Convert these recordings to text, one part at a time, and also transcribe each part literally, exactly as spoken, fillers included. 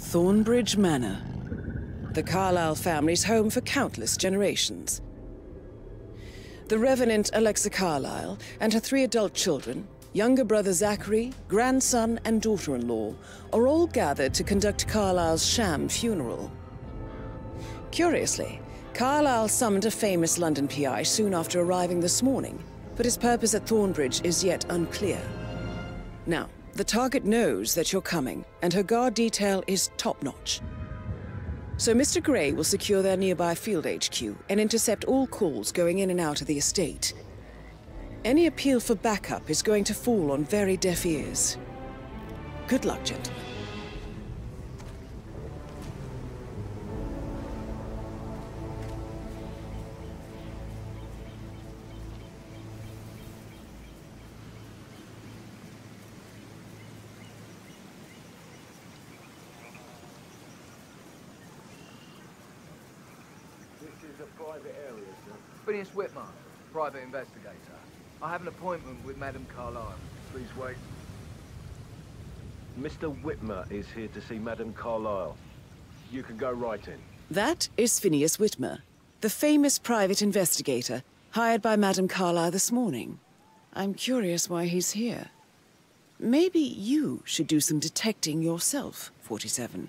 Thornbridge Manor. The Carlyle family's home for countless generations. The Revenant Alexa Carlyle and her three adult children, younger brother Zachary, grandson and daughter-in-law, are all gathered to conduct Carlyle's sham funeral. Curiously, Carlyle summoned a famous London P I soon after arriving this morning, but his purpose at Thornbridge is yet unclear. Now, the target knows that you're coming, and her guard detail is top-notch. So Mister Gray will secure their nearby field H Q and intercept all calls going in and out of the estate. Any appeal for backup is going to fall on very deaf ears. Good luck, gentlemen. Private area, sir. Phineas Whitmer, private investigator. I have an appointment with Madame Carlyle. Please wait. Mister Whitmer is here to see Madame Carlyle. You can go right in. That is Phineas Whitmer, the famous private investigator hired by Madame Carlyle this morning. I'm curious why he's here. Maybe you should do some detecting yourself, forty-seven.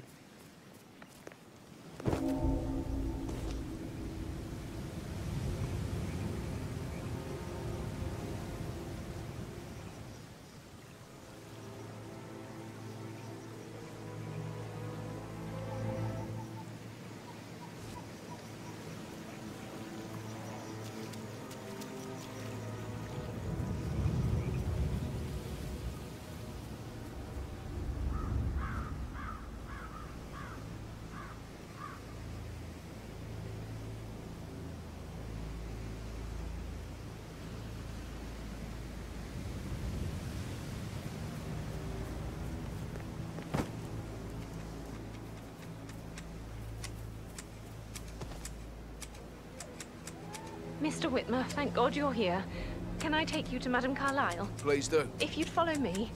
Mister Whitmer, thank God you're here. Can I take you to Madame Carlyle? Please do. If you'd follow me.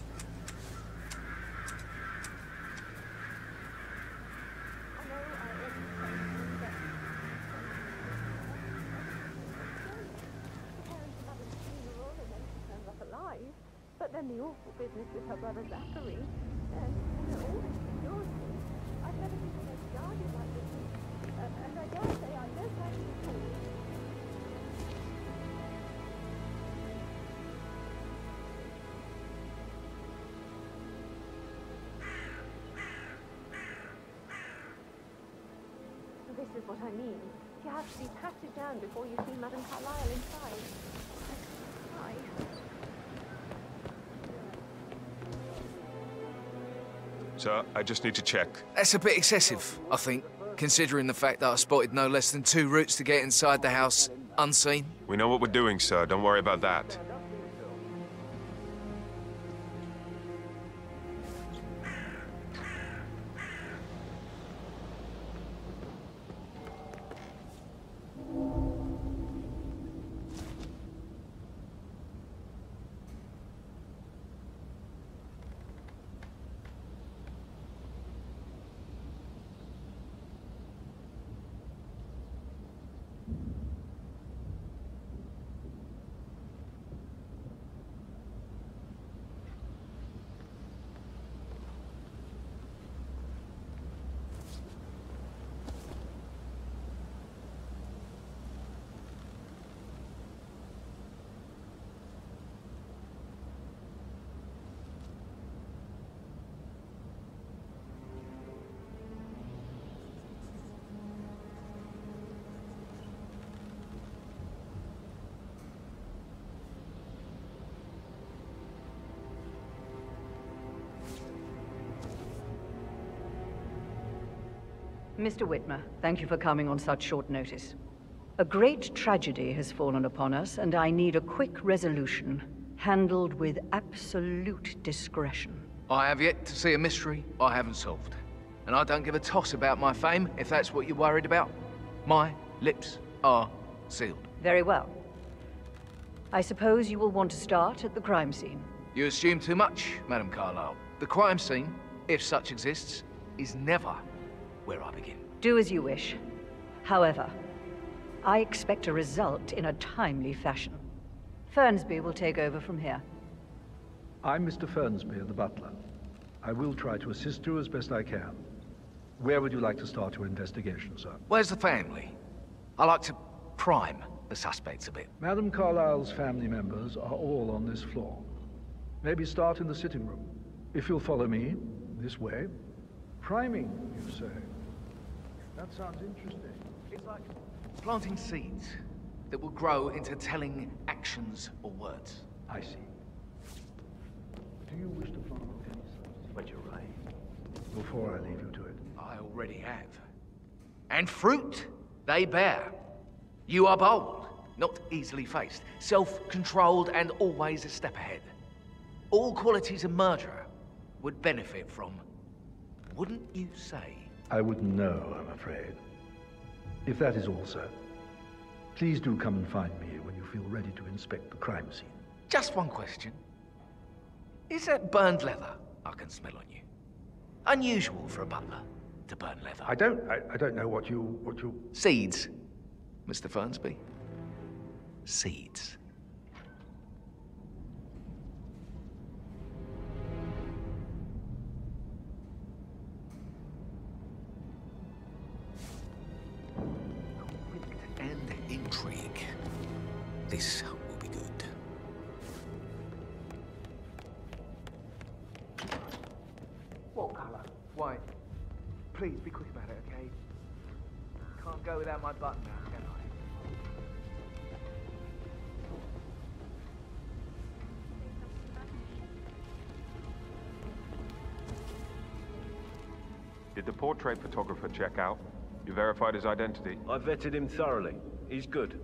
But then the awful business with her brother Zachary, and you know, all the security. I've never been so guarded like this, uh, and I dare say I don't like it at all. This is what I mean. You have to be patted down before you see Madame Carlyle inside. Hi. Sir, I just need to check. That's a bit excessive, I think, considering the fact that I spotted no less than two routes to get inside the house unseen. We know what we're doing, sir. Don't worry about that. Mister Whitmer, thank you for coming on such short notice. A great tragedy has fallen upon us, and I need a quick resolution, handled with absolute discretion. I have yet to see a mystery I haven't solved. And I don't give a toss about my fame, if that's what you're worried about. My lips are sealed. Very well. I suppose you will want to start at the crime scene. You assume too much, Madame Carlyle. The crime scene, if such exists, is never where I begin. Do as you wish. However, I expect a result in a timely fashion. Fernsby will take over from here. I'm Mister Fernsby, the butler. I will try to assist you as best I can. Where would you like to start your investigation, sir? Where's the family? I like to prime the suspects a bit. Madam Carlyle's family members are all on this floor. Maybe start in the sitting room. If you'll follow me, this way. Priming, you say? That sounds interesting. It's like planting seeds that will grow into telling actions or words. I see. Do you wish to follow any substance? But you're right. Before I leave you to it. I already have. And fruit they bear. You are bold, not easily faced, self-controlled and always a step ahead. All qualities a murderer would benefit from, wouldn't you say? I wouldn't know, I'm afraid. If that is all, sir, please do come and find me when you feel ready to inspect the crime scene. Just one question. Is that burned leather I can smell on you? Unusual for a butler to burn leather. I don't, I, I don't know what you, what you... Seeds, Mister Fernsby. Seeds. Conflict and intrigue. This will be good. What colour? White. Please be quick about it, okay? Can't go without my button now, can I? Did the portrait photographer check out? You verified his identity? I vetted him thoroughly. He's good.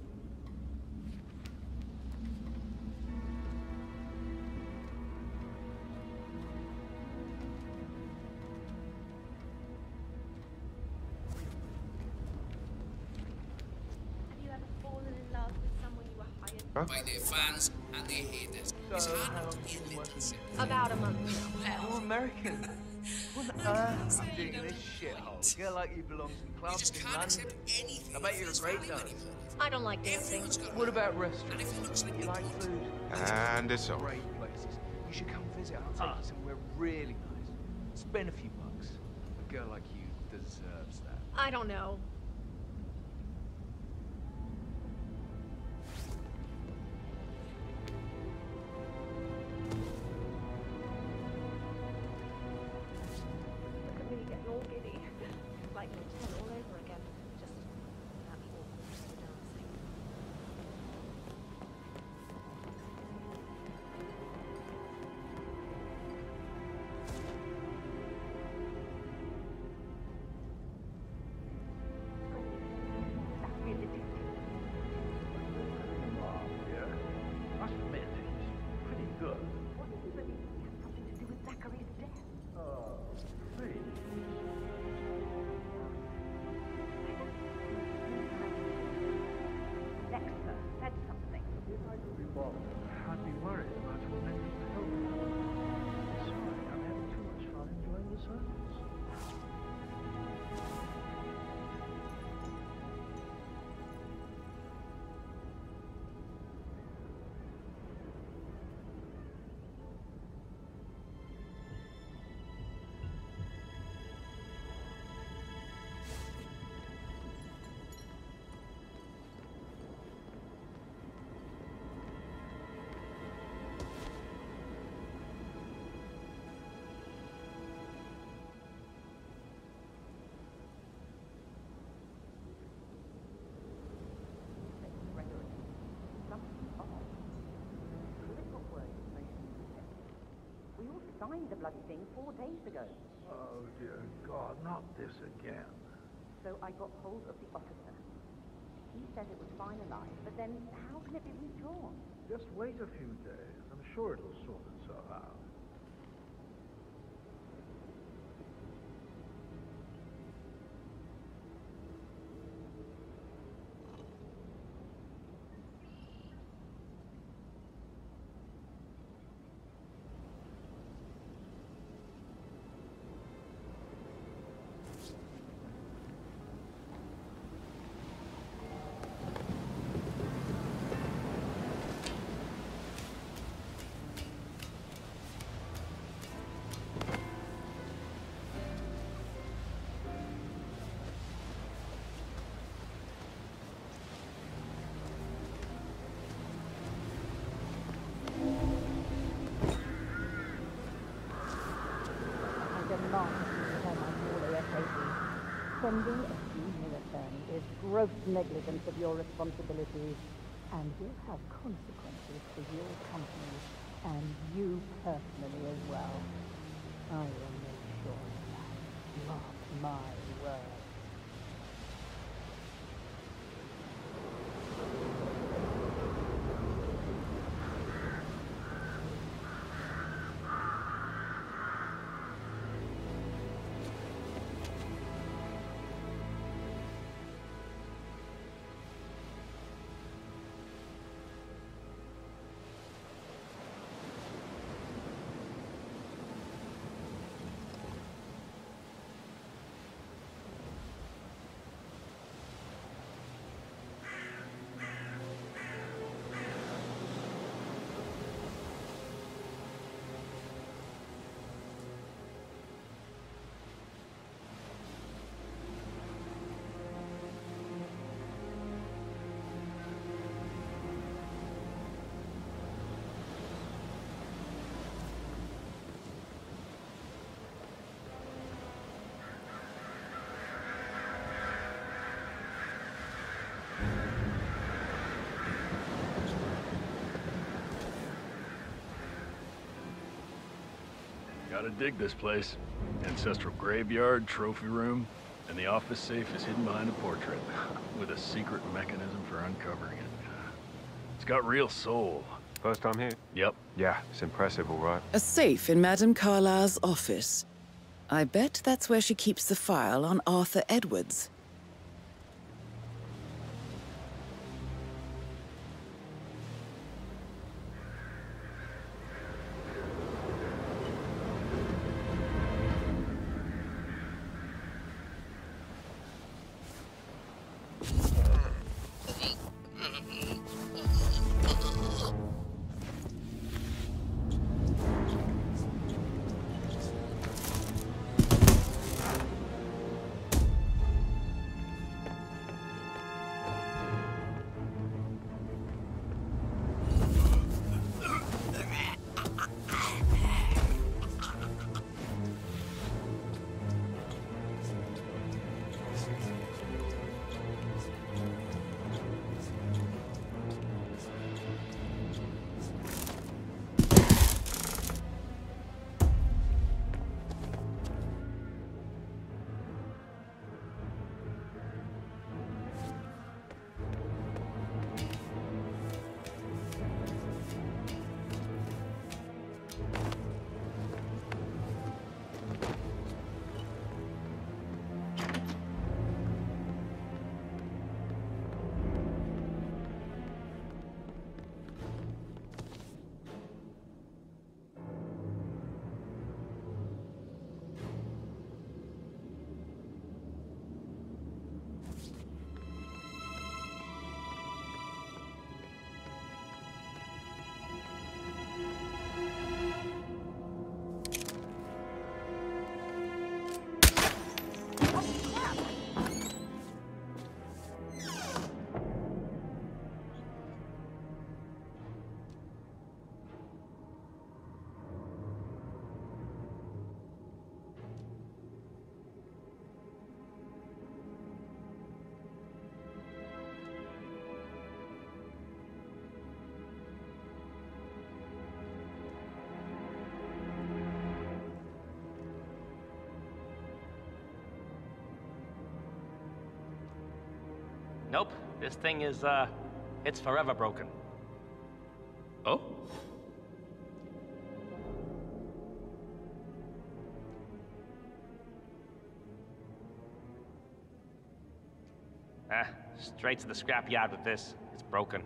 Have you ever fallen in love with someone you were hired Huh? by their fans and their haters. It's hard not to be a little simple. about a month ago? Oh, American. What on earth are you doing in this shithole? Girl like you belongs in You clubs just in can't London. accept anything. I bet you're a It's great value dancer. anymore. I don't like dancing. Everyone's got What a- about And restaurants? if it looks like You you're like food? And it's off. Great places. You should come visit. I'll take you somewhere really nice. Spend a few bucks. A girl like you deserves that. I don't know. Look at me getting all giddy. It's like going ten all over again. Just without the awkwardness of the dancing. Must admit, he's pretty good. What does he believe has something to do with Zachary's death? Oh, please. Dexter said something. If I could be bothered, I'd be worried about your mental health. Sorry, I'm having too much fun enjoying the circus. We all signed the bloody thing four days ago. Oh, dear God, not this again. So I got hold of the officer. He said it was finalized, but then how can it be withdrawn? Just wait a few days. I'm sure it'll sort itself out. demand you return my call ASAP. Sending a junior attorney is gross negligence of your responsibilities and will have consequences for your company and you personally as well. I will make sure of that. Mark my words. Gotta dig this place. Ancestral graveyard, trophy room, and the office safe is hidden behind a portrait, with a secret mechanism for uncovering it. It's got real soul. First time here? Yep. Yeah, it's impressive, all right. A safe in Madame Carlyle's office. I bet that's where she keeps the file on Arthur Edwards. Nope, this thing is, uh, it's forever broken. Oh? Ah, straight to the scrapyard with this. It's broken.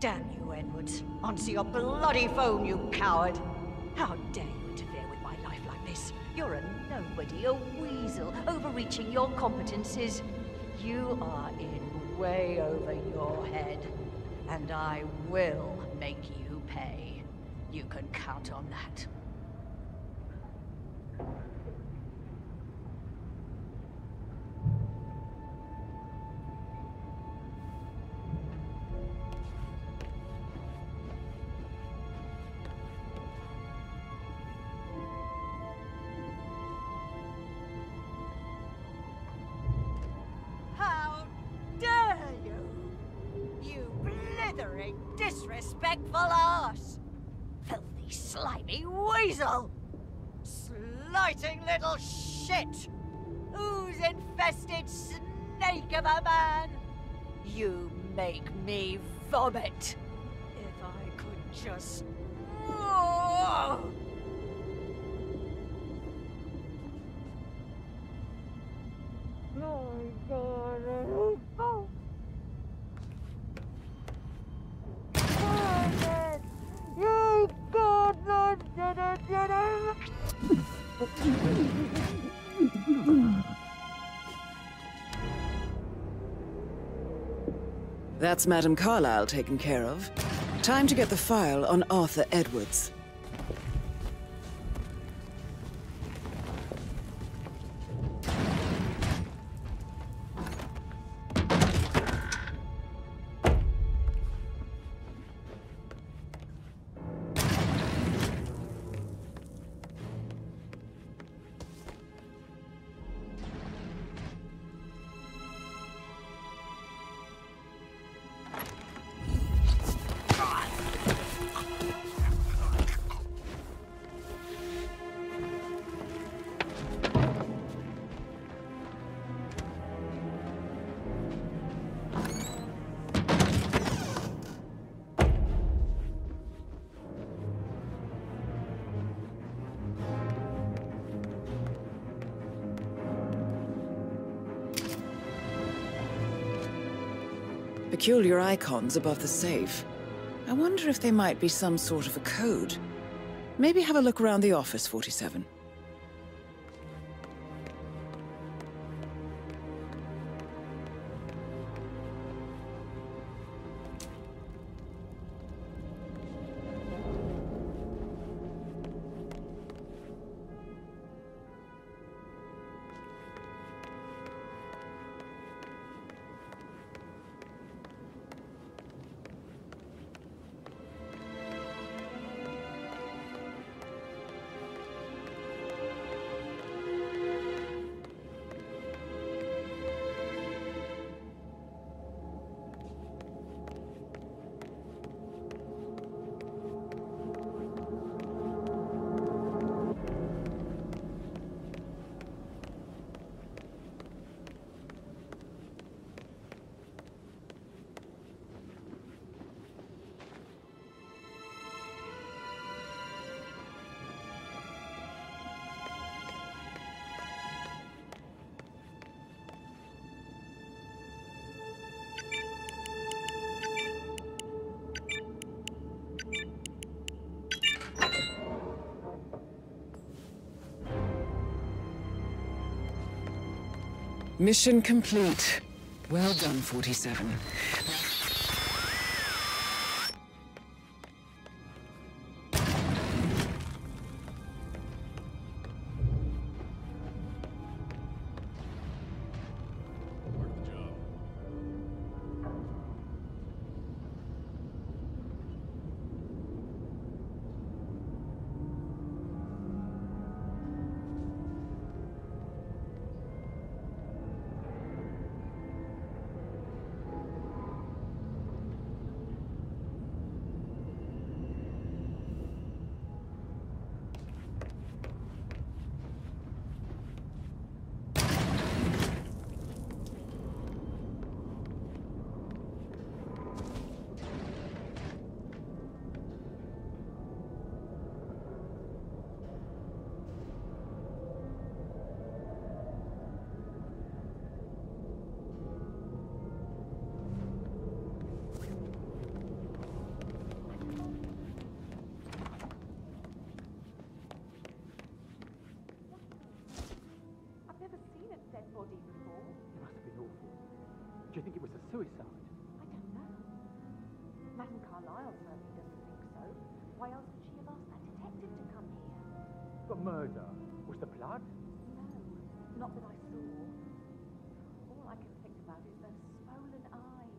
Damn you, Edwards. Answer your bloody phone, you coward! How dare you interfere with my life like this? You're a nobody, a weasel, overreaching your competences. You are in way over your head, and I will make you pay. You can count on that. Disrespectful ass! Filthy, slimy weasel! Slighting little shit! Who's infested snake of a man? You make me vomit! If I could just... Oh! My God! Oh! You God, not did it, did it. That's Madame Carlyle taken care of. Time to get the file on Arthur Edwards. Peculiar icons above the safe. I wonder if they might be some sort of a code. Maybe have a look around the office, forty-seven. Mission complete. Well done, forty-seven. Do you think it was a suicide? I don't know. Madame Carlyle certainly doesn't think so. Why else would she have asked that detective to come here? But murder? Was the blood? No, not that I saw. All I can think about is those swollen eyes.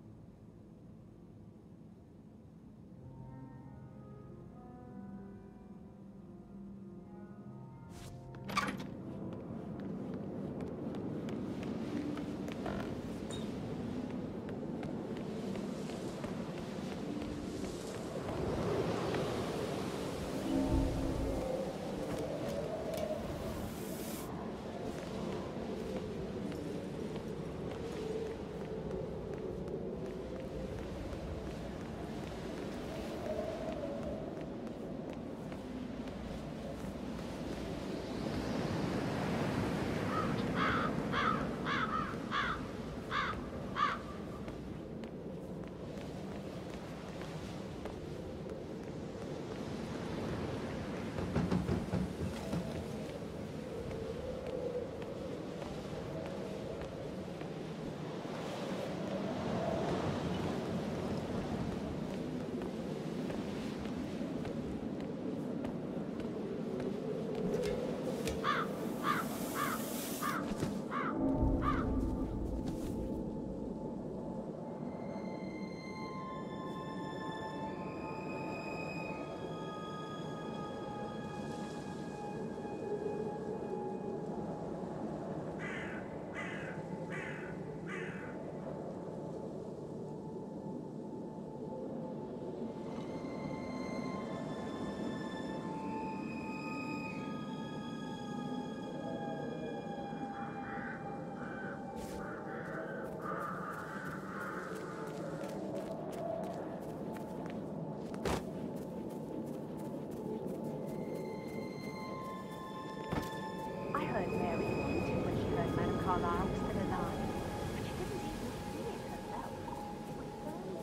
Carlyle was still alive, but she didn't even see it herself. It was burning.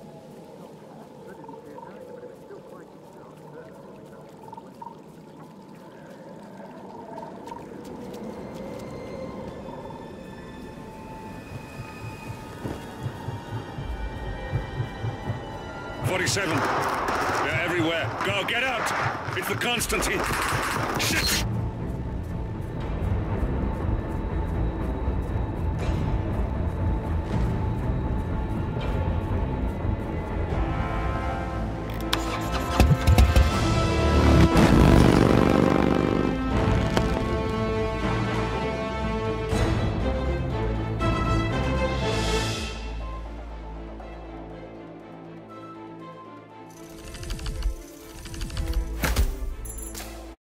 forty-seven. They're everywhere. Go, get out! It's the Constantine. Shit!